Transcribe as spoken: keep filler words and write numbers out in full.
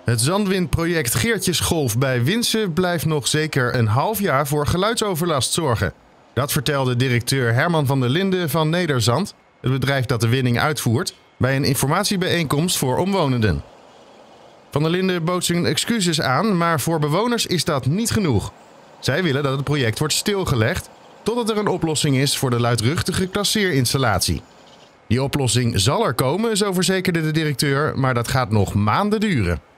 Het zandwindproject Geertjesgolf bij Winssen blijft nog zeker een half jaar voor geluidsoverlast zorgen. Dat vertelde directeur Herman van der Linden van Nederzand, het bedrijf dat de winning uitvoert, bij een informatiebijeenkomst voor omwonenden. Van der Linden bood zijn excuses aan, maar voor bewoners is dat niet genoeg. Zij willen dat het project wordt stilgelegd totdat er een oplossing is voor de luidruchtige klasseerinstallatie. Die oplossing zal er komen, zo verzekerde de directeur, maar dat gaat nog maanden duren.